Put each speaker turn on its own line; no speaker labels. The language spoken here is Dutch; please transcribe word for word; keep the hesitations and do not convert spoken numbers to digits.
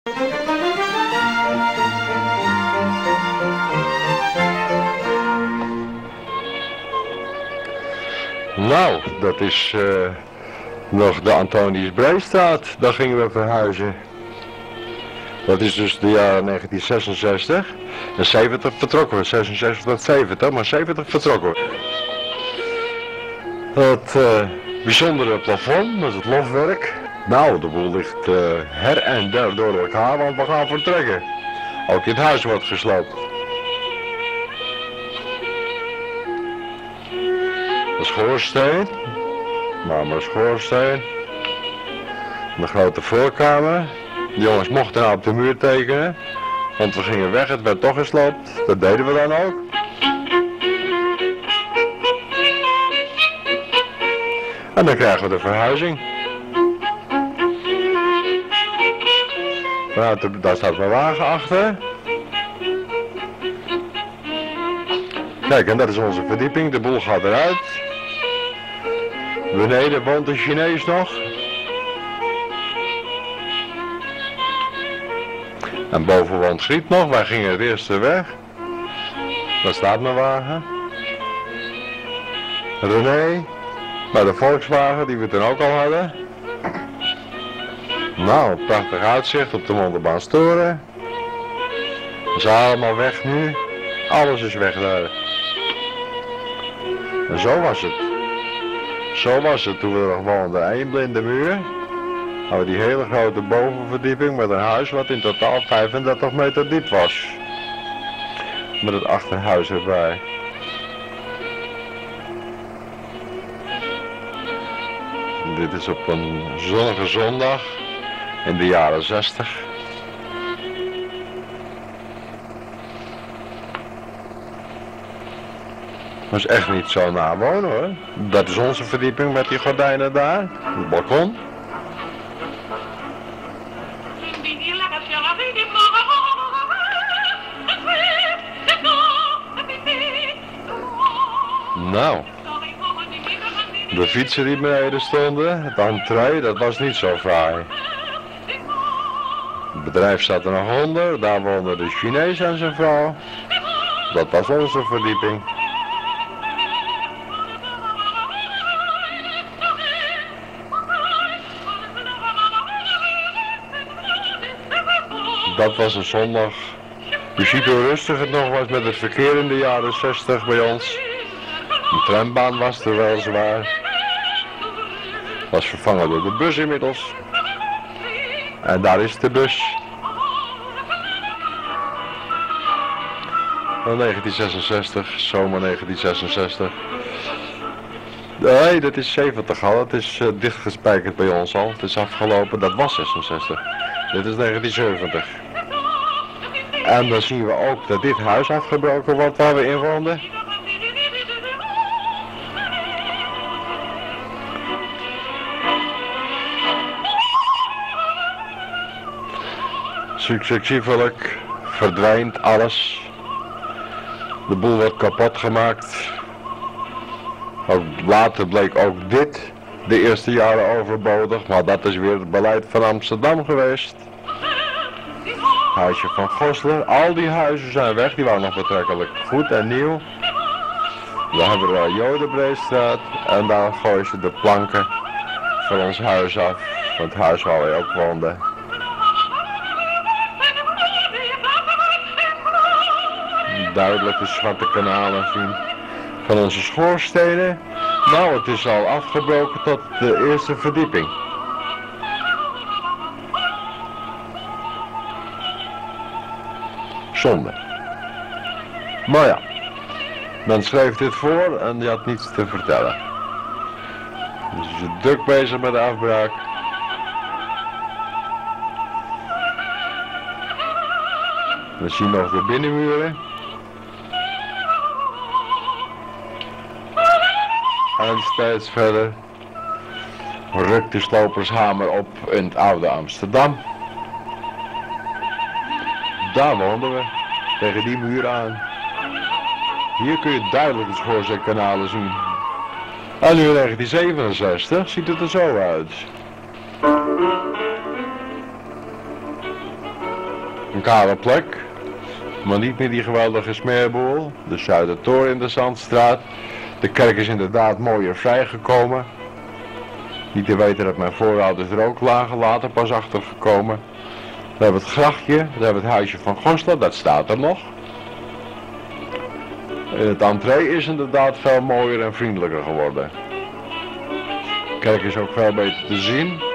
Nou, dat is uh, nog de Antonius Breestraat. Daar gingen we verhuizen. Dat is dus de jaren negentien zesenzestig. En zeventig vertrokken we. zesenzestig tot zeventig, maar zeventig vertrokken we. Het uh, bijzondere plafond met het lofwerk. Nou, de boel ligt uh, her en der door elkaar, want we gaan vertrekken. Ook in het huis wordt gesloopt. De schoorsteen. Marmeren schoorsteen. De grote voorkamer. De jongens mochten nou op de muur tekenen. Want we gingen weg, het werd toch gesloopt. Dat deden we dan ook. En dan krijgen we de verhuizing. Nou, daar staat mijn wagen achter. Kijk, en dat is onze verdieping. De boel gaat eruit. Beneden woont een Chinees nog. En boven woont Griet nog. Wij gingen het eerste weg. Daar staat mijn wagen. René. Bij de Volkswagen die we toen ook al hadden. Nou, prachtig uitzicht op de Montebaanstoren. Dat is allemaal weg nu. Alles is weg daar. En zo was het. Zo was het toen we nog woonden. Eén blinde muur. Hadden we die hele grote bovenverdieping met een huis wat in totaal vijfendertig meter diep was. Met het achterhuis erbij. Dit is op een zonnige zondag in de jaren zestig. Dat is echt niet zo na wonen hoor. Dat is onze verdieping met die gordijnen daar. Het balkon. Nou. De fietsen die beneden stonden, het entree, dat was niet zo fraai. Het bedrijf zat er nog onder, daar woonde de Chinees en zijn vrouw. Dat was onze verdieping. Dat was een zondag. Je ziet hoe rustig het nog was met het verkeer in de jaren zestig bij ons. De trambaan was er wel zwaar. Was vervangen door de bus inmiddels. En daar is de bus. Van negentien zesenzestig, zomer negentien zesenzestig. Nee, dat is zeventig al. Het is uh, dichtgespijkerd bij ons al. Het is afgelopen, dat was zesenzestig. Dit is negentien zeventig. En dan zien we ook dat dit huis afgebroken wordt waar we in woonden. Successievelijk verdwijnt alles. De boel wordt kapot gemaakt. Ook later bleek ook dit de eerste jaren overbodig, maar dat is weer het beleid van Amsterdam geweest. Huisje van Gosler, al die huizen zijn weg, die waren nog betrekkelijk goed en nieuw. Dan hebben we Jodenbreestraat en daar gooien ze de planken van ons huis af, van het huis waar wij ook woonden. Duidelijk de zwarte kanalen zien van onze schoorstenen. Nou, het is al afgebroken tot de eerste verdieping. Zonde. Maar ja, men schreef dit voor en die had niets te vertellen. Dus ze is druk bezig met de afbraak. We zien nog de binnenmuren. En steeds verder rukt de slopershamer op in het oude Amsterdam. Daar woonden we, tegen die muur aan. Hier kun je duidelijk de schoorsteenkanalen zien. En nu in negentien zevenenzestig ziet het er zo uit. Een kale plek, maar niet meer die geweldige smeerboel. De Zuidertoren in de Zandstraat. De kerk is inderdaad mooier vrijgekomen. Niet te weten dat mijn voorouders er ook lagen, later pas achtergekomen. We hebben het grachtje, we hebben het huisje van Goslar, dat staat er nog. En het entree is inderdaad veel mooier en vriendelijker geworden. De kerk is ook veel beter te zien.